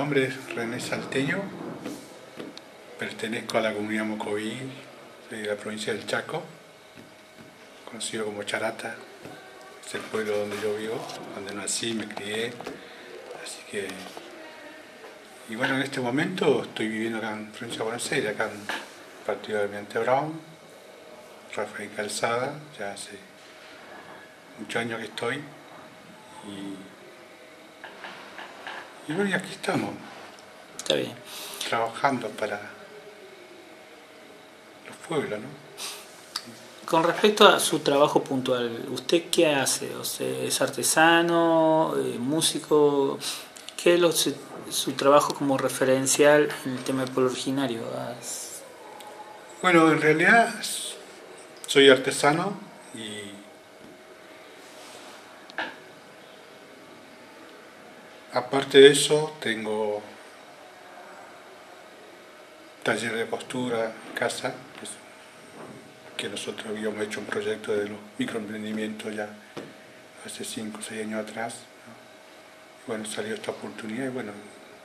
nombre es René Salteño, pertenezco a la comunidad Mocoví, soy de la provincia del Chaco, conocido como Charata, es el pueblo donde yo vivo, donde nací, me crié, así que... Y bueno, en este momento estoy viviendo acá en provincia de Buenos Aires, acá en el partido de Almirante Brown, Rafael Calzada, ya hace muchos años que estoy, y bueno, y aquí estamos. Está bien. Trabajando para los pueblos, ¿no? Con respecto a su trabajo puntual, ¿usted qué hace? O sea, ¿es artesano, músico? ¿Qué es su trabajo como referencial en el tema del pueblo originario? Bueno, en realidad soy artesano y aparte de eso tengo taller de costura en casa, que nosotros habíamos hecho un proyecto de los microemprendimientos ya hace 5 o 6 años atrás, ¿no? Y bueno, salió esta oportunidad y bueno,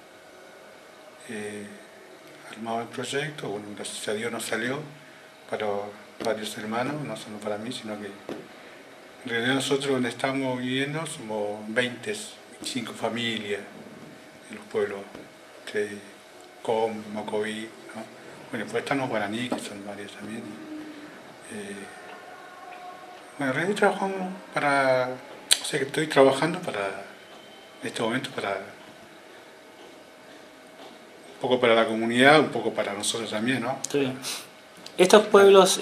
armado el proyecto, bueno, gracias a Dios nos salió para varios hermanos, no solo para mí, sino que en realidad nosotros donde estamos viviendo somos 25 familias en los pueblos de Com, Mocoví, ¿no? Bueno, después están los guaraní, que son varios también. Bueno, en realidad trabajamos para, o sea que estoy trabajando para, en este momento, para un poco para la comunidad, un poco para nosotros también, ¿no? Sí. ¿Estos pueblos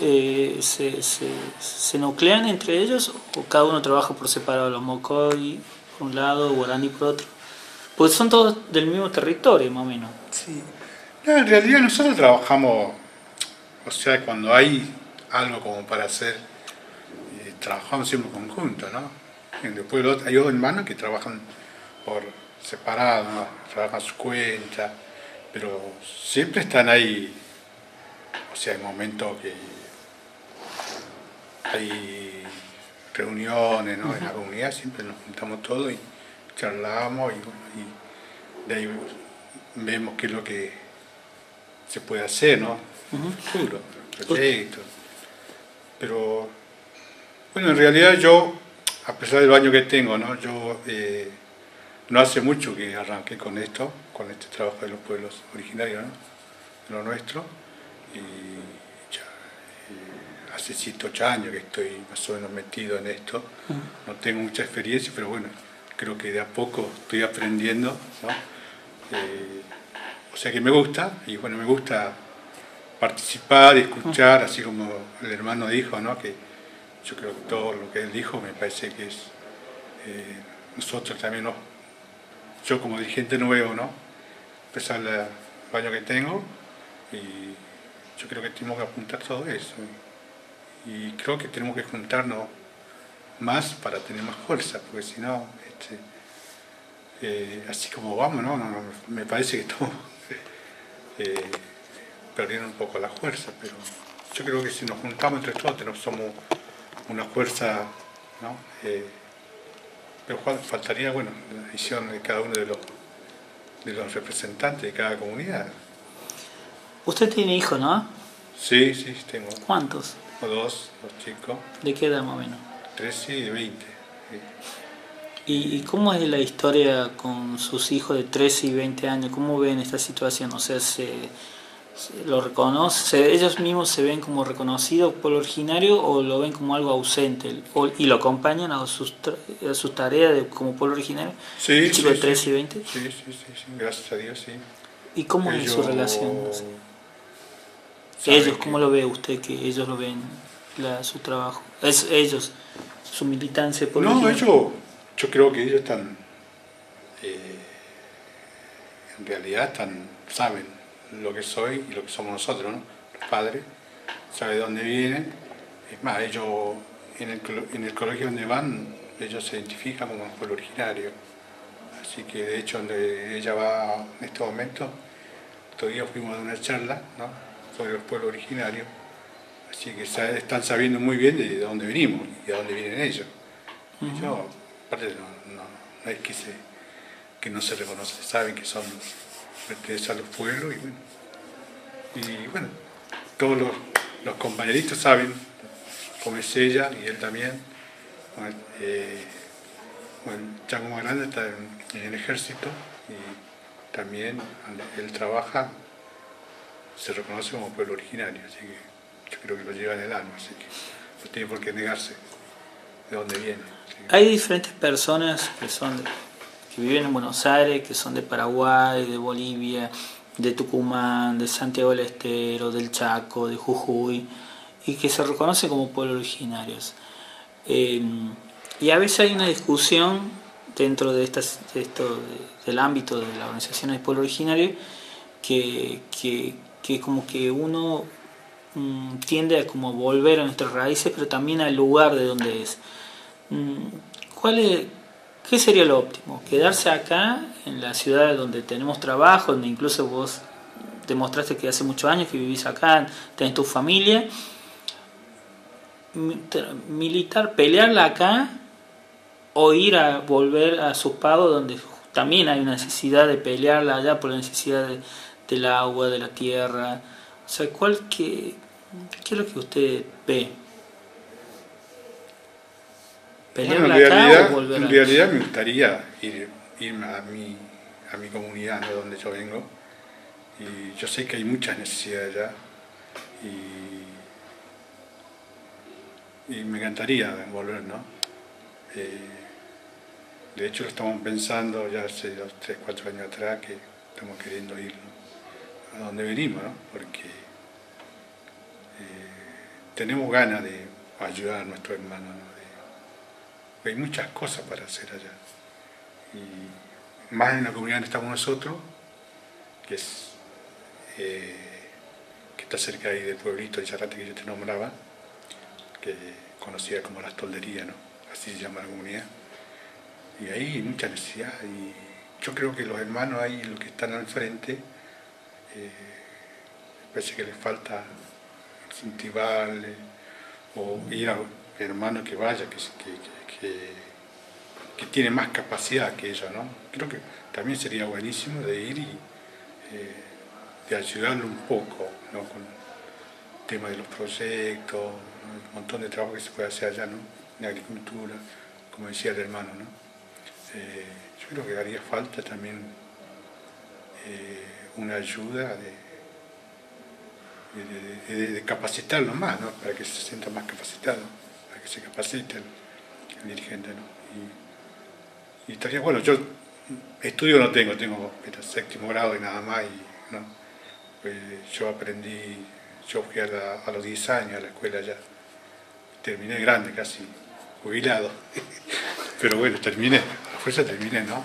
se nuclean entre ellos o cada uno trabaja por separado? Los Mocoy por un lado, Guaraní por otro. Pues son todos del mismo territorio, más o menos. Sí. No, en realidad nosotros trabajamos, o sea, cuando hay algo como para hacer, trabajamos siempre en conjunto, ¿no? Y después hay otros hermanos que trabajan por separado, ¿no? Trabajan a su cuenta, pero siempre están ahí, o sea, hay momentos que hay reuniones, ¿no? En la comunidad siempre nos juntamos todos y charlamos y de ahí vemos qué es lo que se puede hacer, ¿no? Futuro, proyectos. Pero bueno, en realidad yo, a pesar del año que tengo, ¿no? Yo no hace mucho que arranqué con esto, con este trabajo de los pueblos originarios, ¿no? De lo nuestro, y ya hace 7 8 años que estoy más o menos metido en esto. No tengo mucha experiencia, pero bueno, creo que de a poco estoy aprendiendo, ¿no? O sea que me gusta, y bueno, me gusta participar y escuchar, así como el hermano dijo, ¿no? Que yo creo que todo lo que él dijo me parece que es, nosotros también, ¿no? Yo como dirigente nuevo, ¿no? Empezar el año que tengo, y yo creo que tenemos que apuntar todo eso, y creo que tenemos que juntarnos más para tener más fuerza, porque si no, así como vamos, ¿no? Me parece que estamos perdiendo un poco la fuerza, pero yo creo que si nos juntamos entre todos somos una fuerza, ¿no? Pero faltaría, bueno, la visión de cada uno de los representantes de cada comunidad. Usted tiene hijos, ¿no? Sí, sí, tengo. ¿Cuántos? Dos chicos. ¿De qué edad más o menos? 13 y de 20. Sí. ¿Y cómo es la historia con sus hijos de 13 y 20 años? ¿Cómo ven esta situación? O sea, ¿se lo reconoce? ¿Ellos mismos se ven como reconocidos por lo originario o lo ven como algo ausente? ¿Y lo acompañan a sus tareas como pueblo originario? Sí, ¿El chico sí, de 13 y 20? Sí, gracias a Dios, sí. ¿Y cómo es su relación? No sé. Ellos, ¿cómo lo ve usted que ellos lo ven su trabajo? Ellos, su militancia política. No, yo creo que ellos están, en realidad saben lo que soy y lo que somos nosotros, ¿no? Los padres, saben de dónde vienen. Es más, ellos en el colegio donde van, ellos se identifican como un pueblo originario. Así que de hecho donde ella va en este momento, todavía fuimos a una charla, ¿no? Sobre los pueblos originarios. Así que están sabiendo muy bien de dónde venimos y de dónde vienen ellos. Yo, aparte, no es que no se reconoce, saben que son pertenece a los pueblos y bueno, todos los compañeritos saben cómo es ella y él también. Bueno, el Chaco más grande está en el ejército y también él trabaja, se reconoce como pueblo originario, así que yo creo que lo lleva en el alma, así que no tiene por qué negarse de dónde viene. Hay diferentes personas que viven en Buenos Aires, que son de Paraguay, de Bolivia, de Tucumán, de Santiago del Estero, del Chaco, de Jujuy, y que se reconocen como pueblos originarios. Y a veces hay una discusión dentro de del ámbito de las organizaciones de pueblo originario que como que uno tiende a como volver a nuestras raíces, pero también al lugar de donde es. ¿Qué sería lo óptimo? ¿Quedarse acá, en la ciudad donde tenemos trabajo, donde incluso vos demostraste que hace muchos años que vivís acá, tenés tu familia, militar, pelearla acá, o ir a volver a sus pagos donde también hay una necesidad de pelearla allá por la necesidad del agua, de la tierra? O sea, ¿qué es lo que usted ve? Bueno, ¿Pelearla acá o volver en a...? realidad me gustaría irme a mi comunidad, ¿no? Donde yo vengo. Y yo sé que hay muchas necesidades allá. Y me encantaría volver, ¿no? De hecho, lo estamos pensando ya hace 2, 3, 4 años atrás que estamos queriendo ir, ¿no? A donde venimos, ¿no? Porque tenemos ganas de ayudar a nuestros hermanos, ¿no? Hay muchas cosas para hacer allá. Y más en la comunidad donde estamos nosotros, que es que está cerca ahí del pueblito de Charrate que yo te nombraba, que conocida como Las Tolderías, ¿no? Así se llama la comunidad. Y ahí hay mucha necesidad. Y yo creo que los hermanos ahí, los que están al frente, parece que les falta incentivarles o ir a hermanos que vaya, que tiene más capacidad que ellos, ¿no? Creo que también sería buenísimo de ir y de ayudarlo un poco, ¿no? Con el tema de los proyectos, un montón de trabajo que se puede hacer allá, ¿no? En agricultura, como decía el hermano, ¿no? Yo creo que haría falta también una ayuda de capacitarlo más, ¿no? Para que se sienta más capacitado, para que se capacite el dirigente, ¿no? Y estaría bueno, yo estudio no tengo séptimo grado y nada más, y, ¿no? Pues yo fui a los 10 años a la escuela ya, terminé grande, casi jubilado, pero bueno, terminé, a fuerza terminé, ¿no?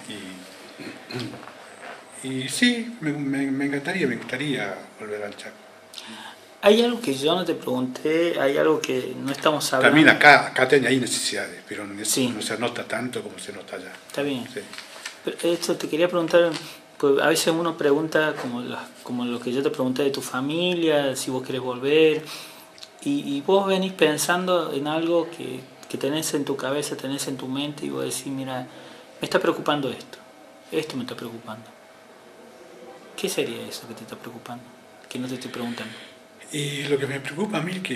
Y sí, me encantaría volver al Chaco. Hay algo que yo no te pregunté, hay algo que no estamos hablando. También acá hay necesidades, pero sí, no se nota tanto como se nota allá. Está bien. Sí. Pero esto te quería preguntar, pues a veces uno pregunta como lo que yo te pregunté de tu familia, si vos querés volver, y vos venís pensando en algo que tenés en tu cabeza, tenés en tu mente, y vos decís, mira, me está preocupando esto me está preocupando. ¿Qué sería eso que te está preocupando? Que no te estoy preguntando. Y lo que me preocupa a mí es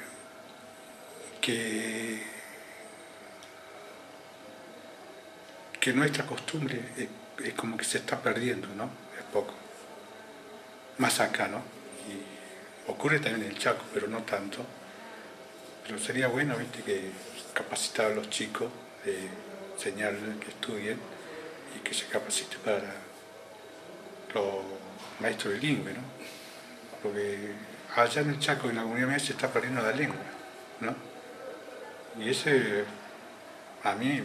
que nuestra costumbre es como que se está perdiendo, ¿no? Es poco. Más acá, ¿no? Y ocurre también en el Chaco, pero no tanto. Pero sería bueno, ¿viste? Que capacitar a los chicos, enseñarles que estudien y que se capaciten para los maestros bilingües, ¿no? Porque allá en el Chaco, en la comunidad mía, se está perdiendo la lengua, ¿no? Y ese a mí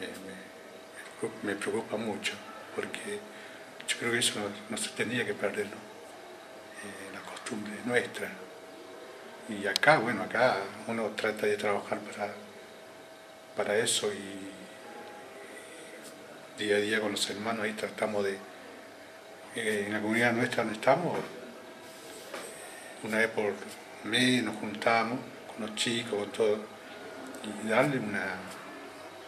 me preocupa mucho, porque yo creo que eso no se tendría que perder, ¿no? La costumbre nuestra. Y acá, bueno, acá uno trata de trabajar para eso y día a día con los hermanos ahí tratamos en la comunidad nuestra donde estamos, una vez por mes nos juntamos con los chicos, con todo, y darle una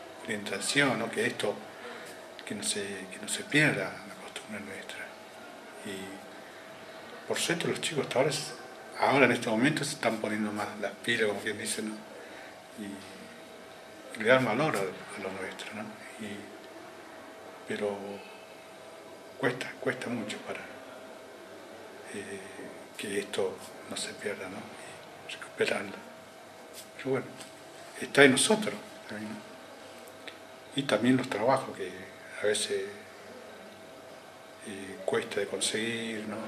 orientación, ¿no? Que no se pierda la costumbre nuestra. Y por suerte los chicos hasta ahora en este momento se están poniendo más las pilas, como quien dice, ¿no? Y le dan valor a lo nuestro, ¿no? Pero cuesta mucho para que esto no se pierda, ¿no? Y recuperarlo. Pero bueno, está en nosotros también, ¿no? Y también los trabajos que a veces cuesta de conseguir, ¿no?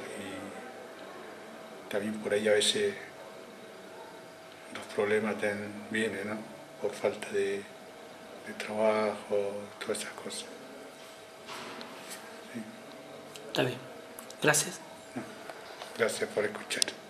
Y también por ahí a veces los problemas también vienen, ¿no? Por falta de trabajo, todas esas cosas. Sí. Está bien. Gracias. Gracias por escuchar.